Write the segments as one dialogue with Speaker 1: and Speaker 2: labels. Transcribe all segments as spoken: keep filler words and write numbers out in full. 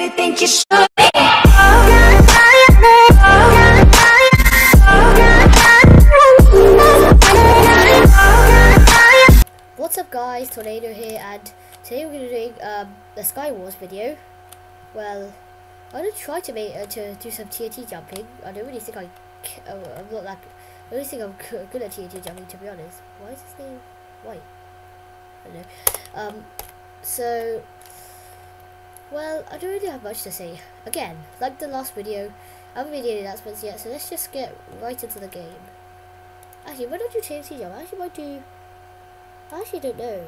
Speaker 1: think you should be.
Speaker 2: What's up guys, Tornado here, and today we're going to be doing um, the Sky Wars video. Well, I'm going to try to make uh, to do some T N T jumping. I don't really think I, uh, I'm not like, I don't think I'm good at T N T jumping, to be honest. Why is his name white? I don't know. Um, so, well, I don't really have much to say. Again, like the last video, I haven't made any announcements yet, so let's just get right into the game. Actually, why don't you T N T jump? I actually might do. I actually don't know.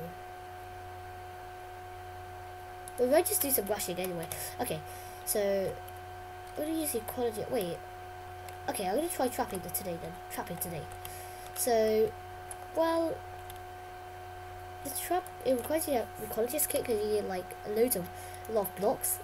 Speaker 2: But we might just do some rushing anyway. Okay, so what do you use quality? Wait. Okay, I'm gonna try trapping today then. Trapping today. So, well, the trap it requires you to have ecologist kit because you get like loads of a lot of blocks.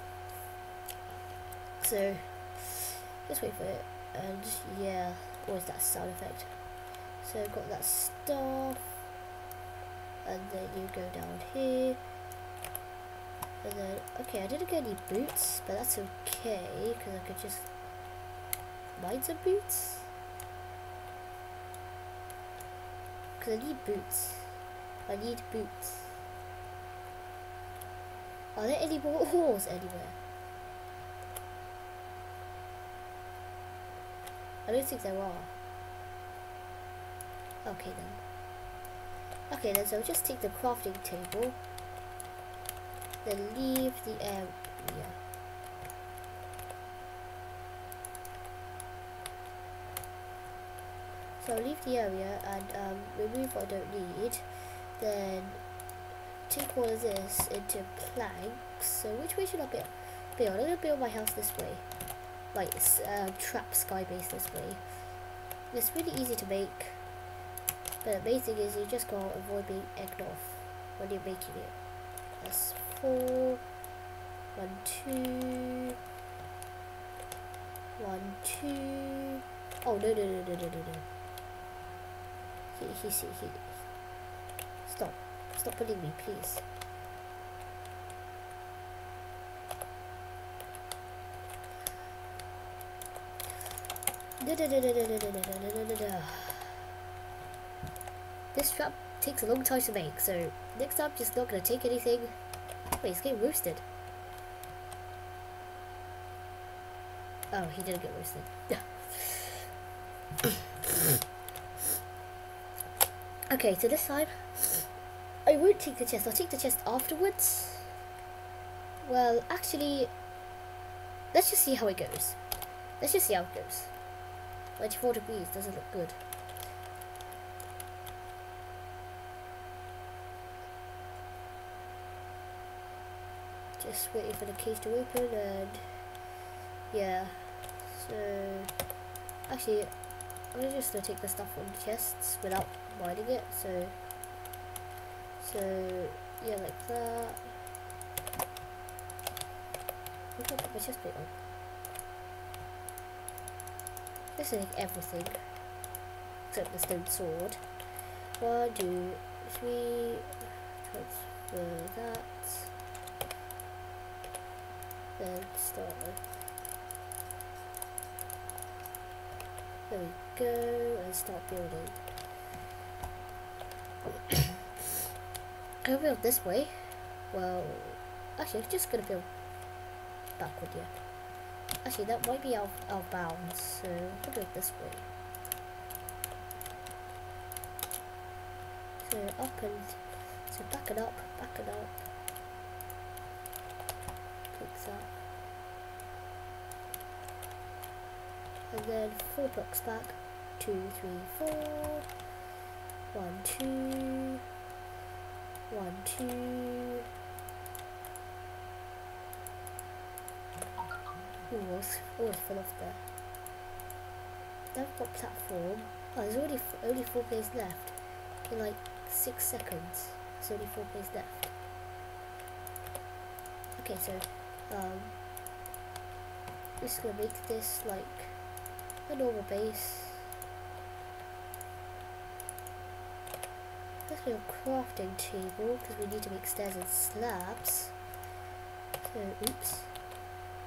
Speaker 2: So just wait for it, and yeah, always that sound effect. So I've got that stuff. And then you go down here, and then okay, I didn't get any boots, but that's okay because I could just mine some boots. Because I need boots. I need boots. Are there any more ores anywhere? I don't think there are. Okay then. Okay then, so I'll just take the crafting table, then leave the area. So I'll leave the area and um, remove what I don't need, then take all of this into planks. So which way should I build? build? I'm going to build my house this way, like uh, trap sky base this way. It's really easy to make. But the main thing is you just gotta avoid being egged off when you're making it. That's four, one, two, one, two. Oh no no no no no no no. He he he he. Stop! Stop pulling me, please. No no no no no no no no no no no. This trap takes a long time to make, so next time just not gonna take anything. Wait, it's getting roasted. Oh, he didn't get roasted. Okay, so this time I won't take the chest. I'll take the chest afterwards. Well, actually, let's just see how it goes. Let's just see how it goes. ninety-four degrees doesn't look good. Just waiting for the case to open, and yeah, so actually I'm just gonna take the stuff from the chests without mining it, so so yeah, like that. Where can I put my chest plate on? Just take everything except the stone sword. One, two, three, transfer that. Then start. There we go, and start building. I'll build this way. Well, actually, I'm just gonna build backward, yeah. Actually, that might be out, out of bounds, so I'll build this way. So up and so back it up, back it up. That. And then four blocks back. Two, three, four. One, two. One, two. Ooh, almost fell off there. Then I've got platform. Oh, there's already f only four players left. In like six seconds, there's only four players left. Okay, so. Um, just gonna make this like a normal base. Let's make a crafting table because we need to make stairs and slabs. So, oops.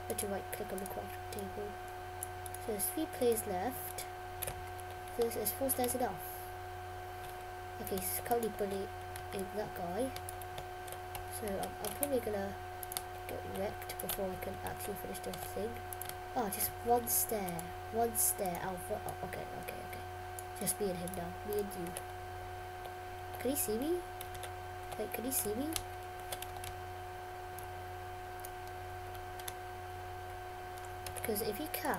Speaker 2: Or to right click on the crafting table. So there's three players left. So there's four stairs enough. Okay, he's currently bullying that guy. So I'm, I'm probably gonna get wrecked before I can actually finish the thing. Oh, just one stair. One stair. Oh, oh, okay, okay, okay. Just me and him now. Me and you. Can he see me? Wait, can he see me? Because if he can,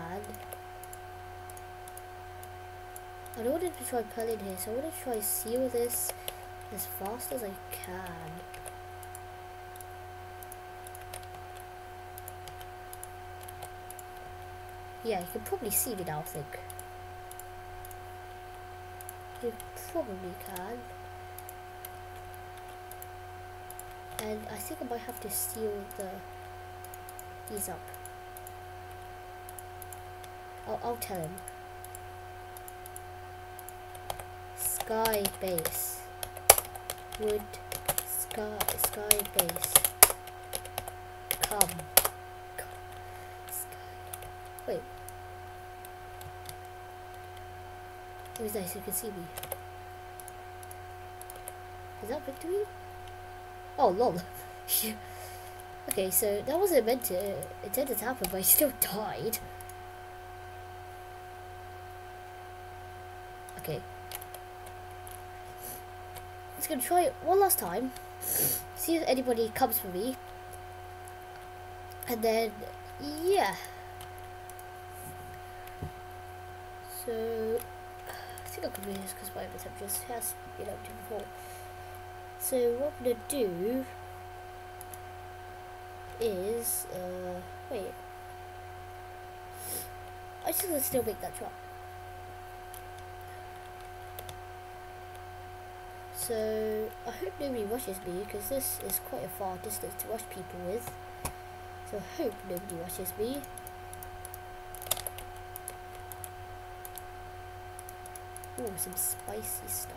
Speaker 2: I don't want him to try pull in here, so I want to try seal this as fast as I can. Yeah, you can probably see me now, I think. You probably can. And I think I might have to seal the these up. I'll, I'll tell him. Sky base. Wood. Sky. Sky base. Come. Sky. Wait. Oh, it's nice. You can see me. Is that victory? Oh, lol. Okay, so that wasn't meant to intended to happen, but I still died. Okay. Just gonna try it one last time. See if anybody comes for me. And then, yeah. So, I think I can do this because my temperature has been up to before. So what I'm gonna do is, uh, wait. I just gonna still make that trap. So I hope nobody rushes me because this is quite a far distance to rush people with. So I hope nobody rushes me. Oh, some spicy stuff.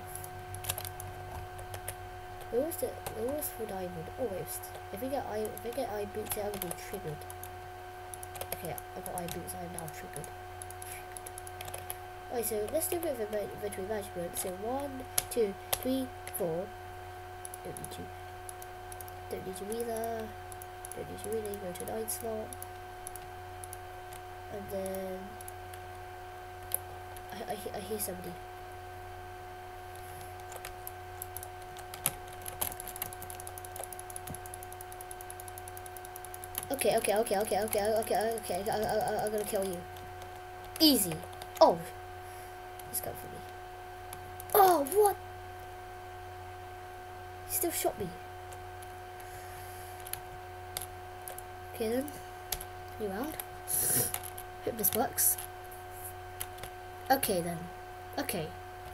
Speaker 2: Where was the where was for diamond? Oh wait, if we get I if I get iron boots, I will be triggered. Okay, I got iron boots. I am now triggered. Alright, so let's do a bit of inventory management. So one, two, three, four. Don't need you. Don't need you either. Don't need you either. Go to nine slot, and then I I, I hear somebody. Okay, okay, okay, okay, okay, okay, okay, I, I, I, I'm gonna kill you. Easy. Oh, he's coming for me. Oh, what? He still shot me. Okay then, new round. Hope this works. Okay then, okay.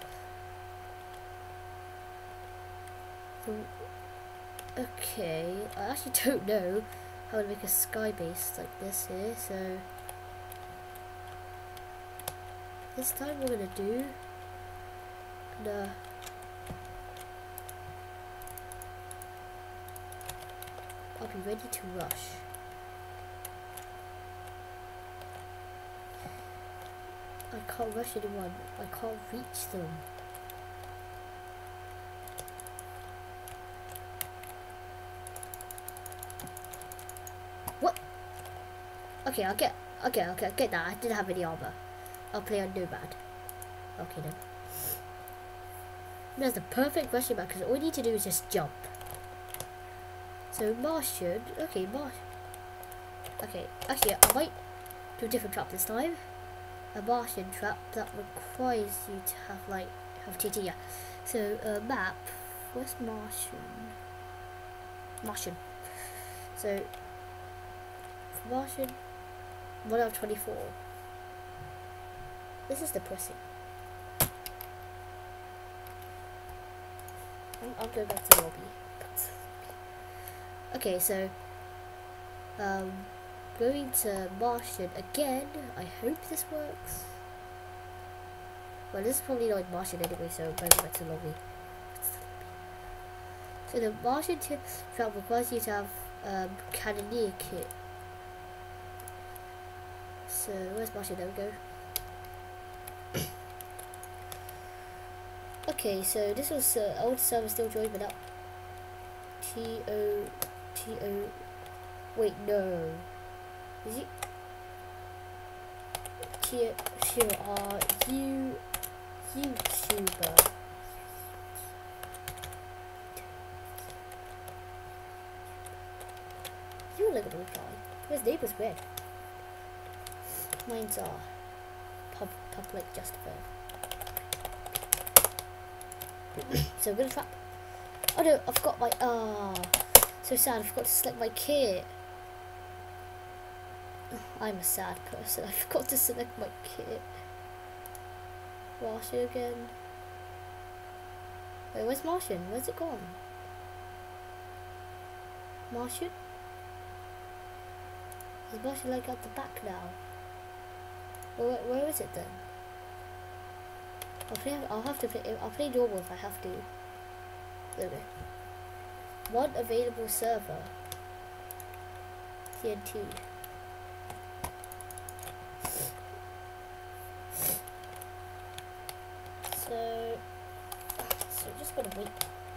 Speaker 2: Okay, I actually don't know how to make a sky base like this here, so this time we're gonna do gonna I'll be ready to rush. I can't rush anyone, I can't reach them. What? Okay, I'll get okay, okay, I'll get that. I didn't have any armor. I'll play on Nomad. Okay then. That's the perfect rushing back because all you need to do is just jump. So Martian, okay, Martian. Okay, actually I might do a different trap this time. A Martian trap that requires you to have like have T T. Yeah. So uh, map. Where's Martian? Martian. So for Martian, one out of twenty-four. This is depressing. I'm, I'll go back to the lobby. Okay, so um, going to Martian again. I hope this works. Well, this is probably not Martian anyway, so I'm going back to the lobby. So the Martian trap requires you to have um, Cannoneer kit. So where's Martian? There we go. Okay, so this was uh, old server still joined, but up. T O T O. Wait, no. Is it? T R U YouTuber. You look at the guy. His name was red. Mine's are pub public justifier. So I'm gonna trap. Oh no, I forgot my ah. So sad, I forgot to select my kit. I'm a sad person. I forgot to select my kit. Martian again. Wait, where's Martian? Where's it gone? Martian? Is Martian like at the back now? Well, where, where is it then? I'll play. I'll have to play. I'll play normal if I have to. There we go. One available server. T N T. So, so just gotta wait.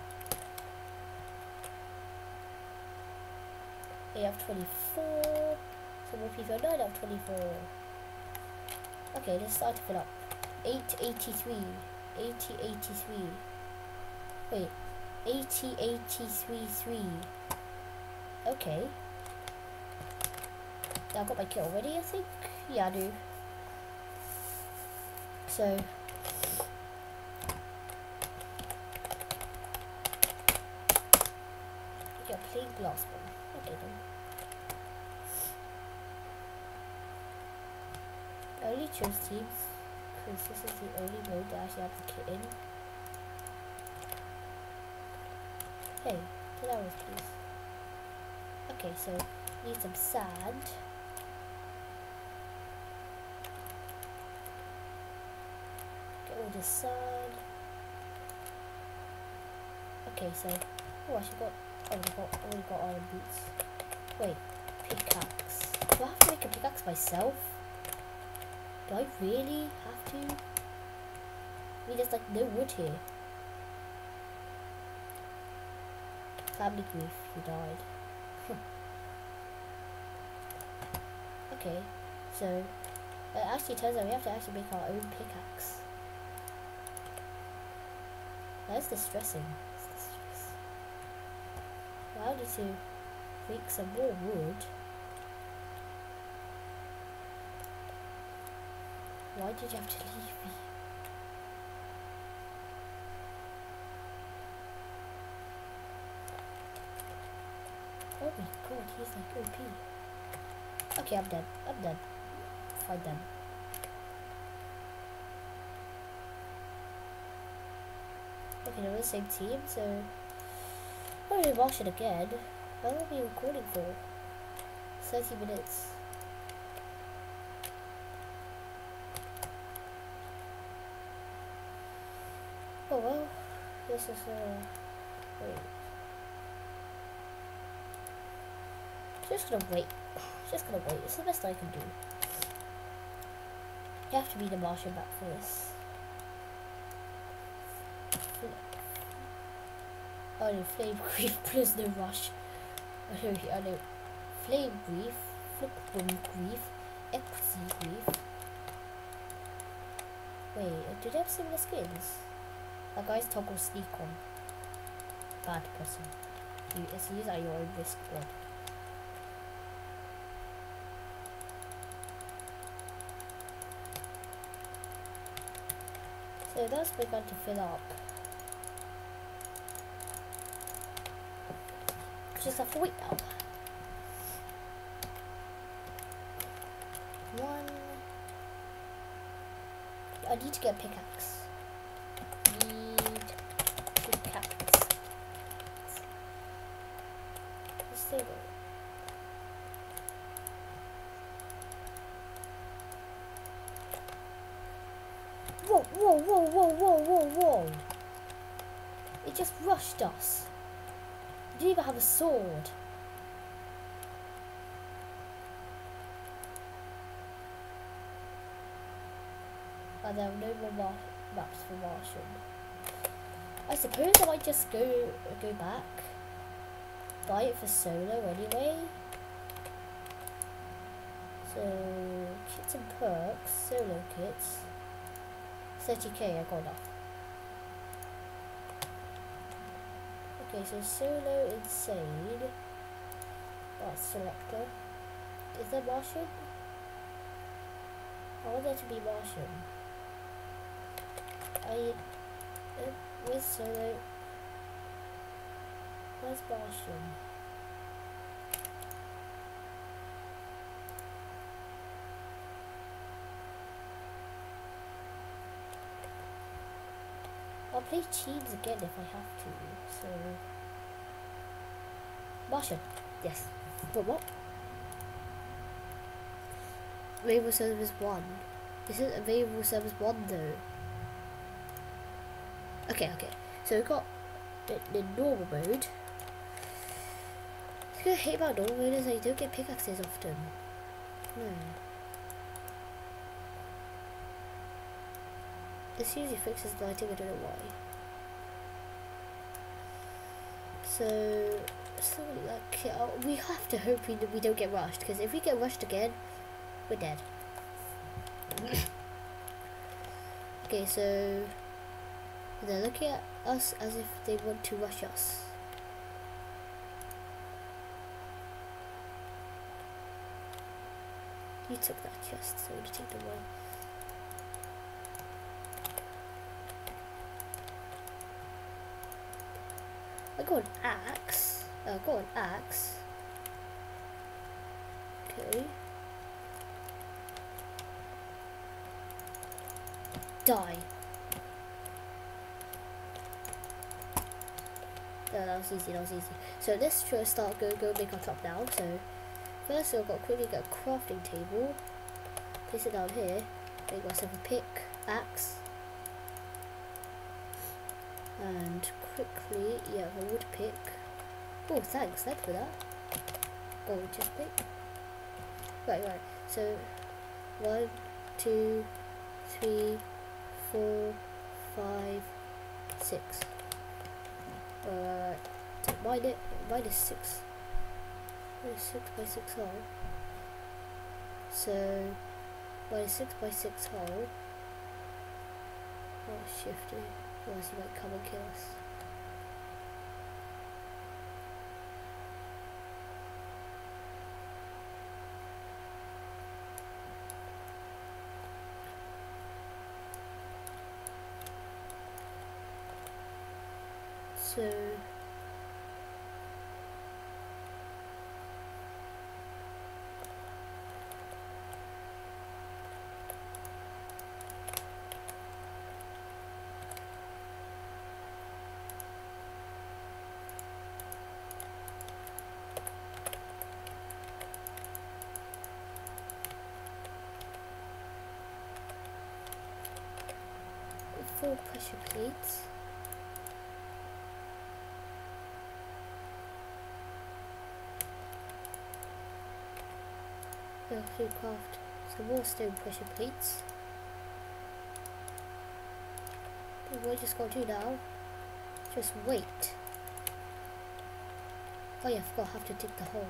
Speaker 2: eight out of twenty-four. So more people. nine out of twenty-four. Okay, let's start to fill up. eight eighty-three. eighty eighty-three. Wait. eighty eighty-three three. Okay. I got my kit already, I think. Yeah, I do. So. Yeah, plain glass one. Okay then. I only chose teams because this is the only mode that I actually have the kit in. Hey, two hours please. Okay, so need some sand. Get all this sand. Okay, so oh, I should got. Oh, I got. Already got iron boots. Wait, pickaxe. Do I have to make a pickaxe myself? Do I really have to? I mean, there's like no wood here. Family grief, you died. Okay, so it actually turns out we have to actually make our own pickaxe. That's distressing. That's distressing. Well, I need to make some more wood. Why did you have to leave me? Oh my god, he's like O P. Okay, I'm done. I'm done. Fine done. Okay, they're on the same team, so I'm gonna watch it again. How long will be recording for? thirty minutes. Oh well, this is uh wait. Just gonna wait. Just gonna wait. It's the best I can do. You have to be the Martian back for this. Oh no, flame grief, prisoner rush. I know, I know. Flame grief, flip wind grief, equity grief. Wait, do they have similar skins? That guy's toggle sneak on. Bad person. You, it's use at your own risk one. So that's begun to fill up. Just have to wait now. One. I need to get a pickaxe. Need pickaxe. Let's see. Whoa, whoa, whoa, whoa, whoa, whoa, whoa. It just rushed us. We didn't even have a sword. And there are no more mar maps for Martian. I suppose I might just go go back, buy it for solo anyway. So kits and perks, solo kits, thirty K. I got enough. Okay, so solo insane. That's selector. Is there Martian? I want there to be Martian. I uh, where's solo? Where's Martian? I'll play Cheats again if I have to. So Martian, yes. What what? Available service one. This is available service one though. Okay, okay. So we've got the, the normal mode. The thing I hate about normal mode is that you don't get pickaxes often. Hmm. This usually fixes lighting, I don't know why. So, so like, uh, we have to hope we, we don't get rushed, because if we get rushed again, we're dead. Okay, so they're looking at us as if they want to rush us. You took that chest, so I'm going to take the one. I got an axe. I uh, got an axe. Okay. Die. Uh, that was easy, that was easy. So let's try to start go go make our top now. So first I've got to quickly get a crafting table. Place it down here. Make myself a pick, axe. And quickly, yeah, a wood pick. Oh, thanks, thanks for that. Gold chest pick. Right, right. So one, two, three, four, five, six. Alright, so mine it, minus six. Minus six by six hole. So minus six by six hole. Oh, shifty. Otherwise he might come and kill us. So four pressure plates. Oh, we craft some more stone pressure plates. What I just got to do now? Just wait. Oh yeah, I forgot I have to dig the hole.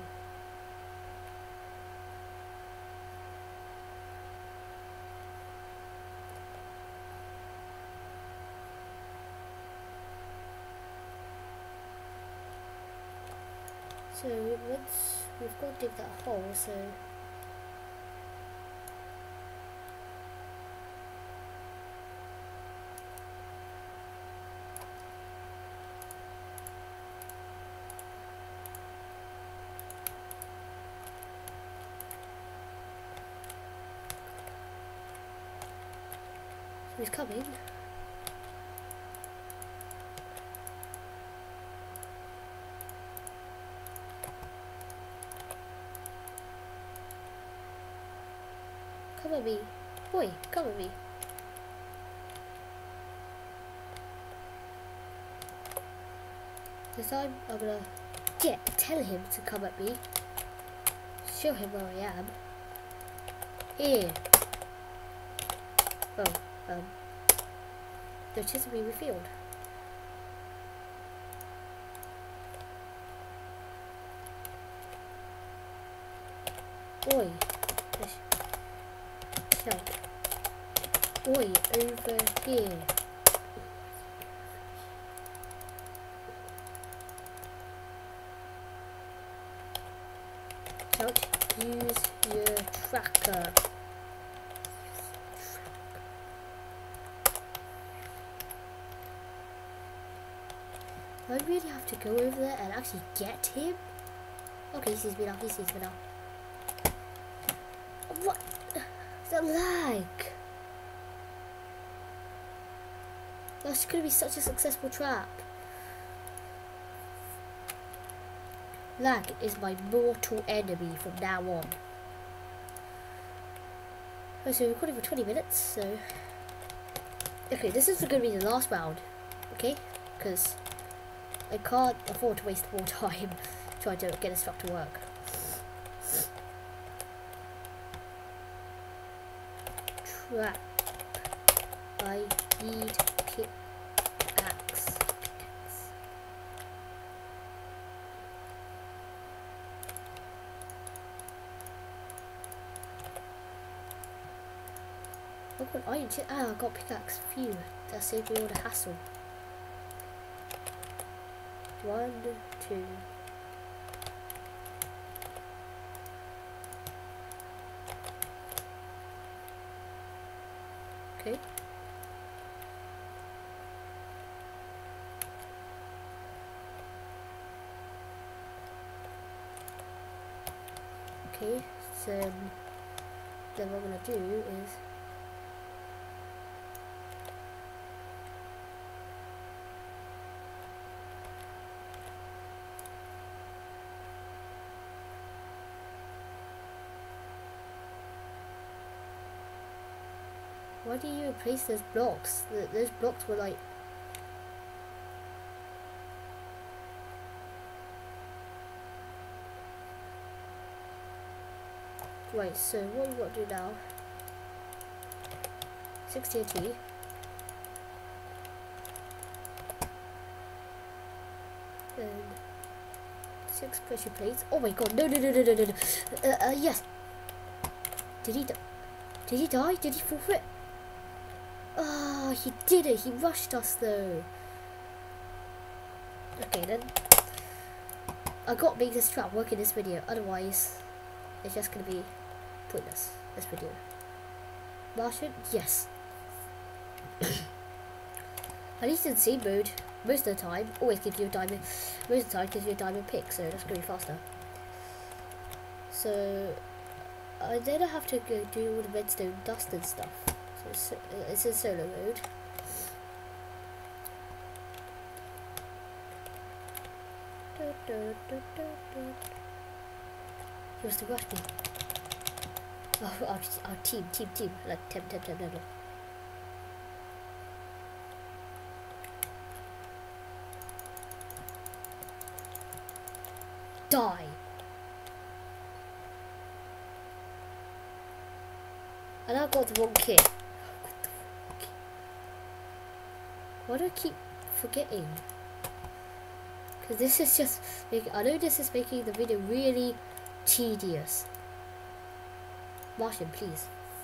Speaker 2: So once we've got to dig that hole, so he's coming. Come at me. Boy, come at me. This time I'm gonna get tell him to come at me. Show him where I am. Here. Oh, um, the chests will be refilled. Oi, shout. Oi, over here. Shout, use your tracker. I really have to go over there and actually get him? Okay, he sees me now, he sees me now. What? The lag! That's gonna be such a successful trap. Lag is my mortal enemy from now on. Oh, so we're recording for twenty minutes, so... Okay, this is gonna be the last round, okay? Because I can't afford to waste more time trying to get this truck to work. Trap. I need pickaxe. Oh god, iron chip. Ah, I got pickaxe. Phew, that saved me all the hassle. One, two. Okay. Okay, so then what I'm gonna do is why do you replace those blocks? Th those blocks were like... Right, so what we got to do now... six T N T. And six pressure plates. Oh my god, no, no, no, no, no, no, no. Uh, uh, yes. Did he die? Did he die? Did he forfeit? Oh, he did it. He rushed us though. Okay then. I got to make this trap work in this video. Otherwise, it's just going to be pointless, this video. Martian? Yes. At least in scene mode, most of the time, always gives you a diamond. Most of the time gives you a diamond pick, so that's going to be faster. So, I then I have to go do all the redstone dust and stuff. So it's, it's in solo mode. He wants to rush me. Oh, our, our team, team, team. Like, temp, temp, temp, temp. Die. And I got the wrong kit. Why do I keep forgetting? Because this is just making, I know this is making the video really tedious. Martian, please.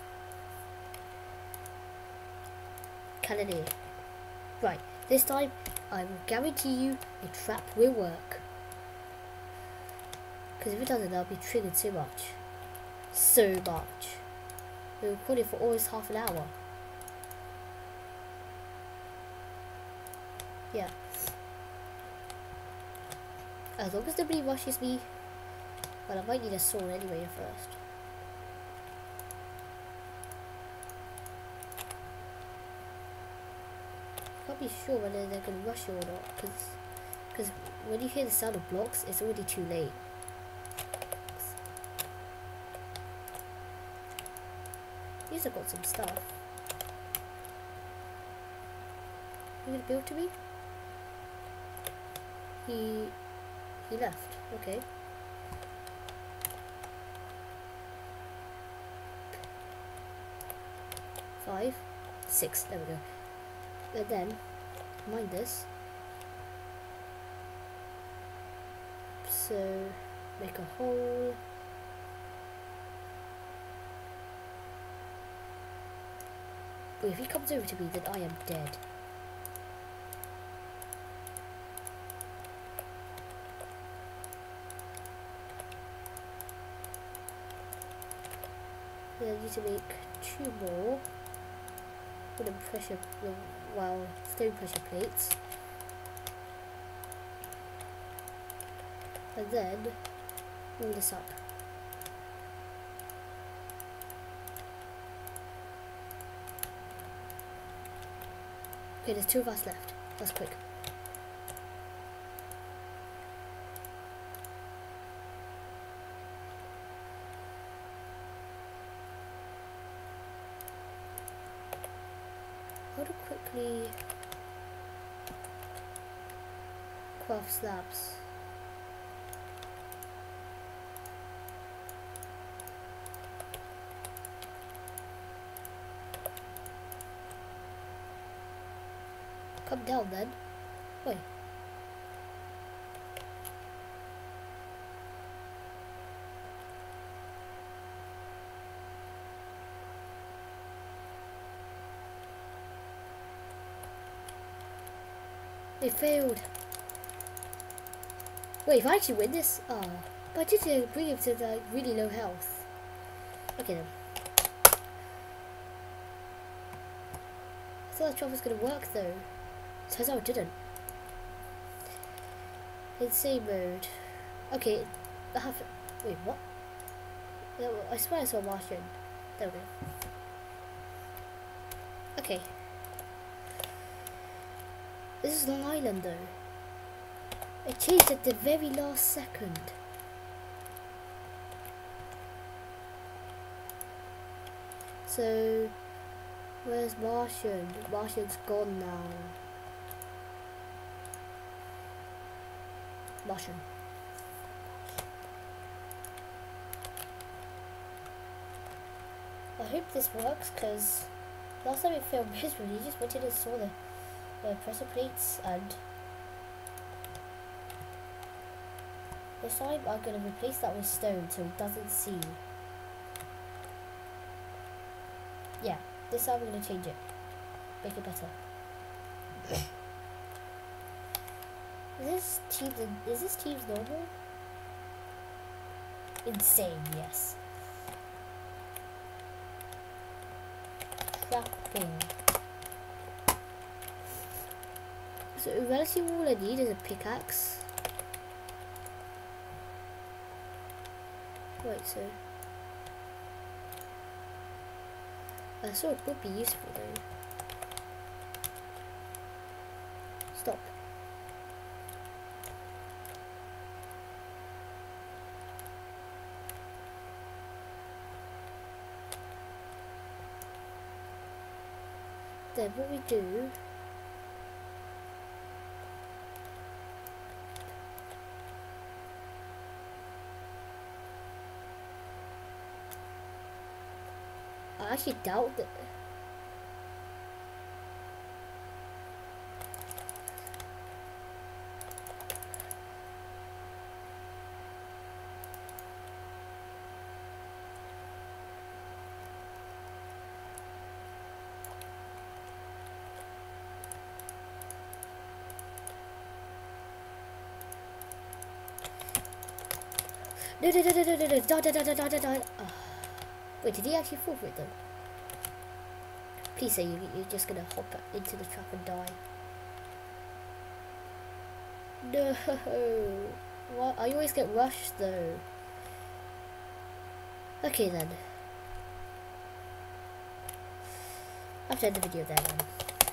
Speaker 2: Cannoneer. Right, this time I will guarantee you the trap will work. Because if it doesn't, I'll be triggered so much. So much. We recorded for almost half an hour. Yeah. As long as nobody rushes me. Well, I might need a sword anyway first. Can't be sure whether they're going to rush you or not. Because because when you hear the sound of blocks, it's already too late. He's got some stuff. You gonna build to me? He he left. Okay. Five, six. There we go. And then mind this. So make a hole. But if he comes over to me, then I am dead. Then I need to make two more wooden pressure, well, stone pressure plates. And then all this up. Okay, there's two of us left. That's quick. How to quickly craft slabs? Come down then. Wait. They failed. Wait, if I actually win this, oh, but I did uh, bring him to like really low health. Okay then. I thought that trap was gonna work though. Turns out it didn't. Insane mode. Okay, I have. Wait, what? No, I swear I saw a Martian. There we go. Okay. This is Long Island though. It changed at the very last second. So, where's Martian? Martian's gone now. Martian. I hope this works because last time it failed miserably. You just went in and saw the uh, pressure plates, and this time I'm going to replace that with stone so it doesn't see. Yeah, this time I'm going to change it. Make it better. Is this team is this team's normal? Insane, yes. Trapping. So relatively all I need is a pickaxe. Right, so I uh, sword would be useful though. Stop. Then what we do I actually doubt that. No, no, no, no, no, no, no, die, die, die, die, die, die. Oh. Wait, did he actually fall for it though? Please say you, you're just gonna hop into the trap and die. No! What? I always get rushed though. Okay then. I have to end the video there then.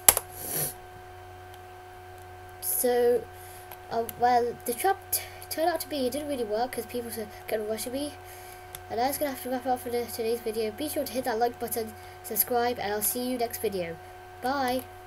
Speaker 2: So, uh, well, the trap t turned out to be, it didn't really work because people were kind of rushing me. And that's going to have to wrap it up for the, today's video. Be sure to hit that like button, subscribe, and I'll see you next video. Bye!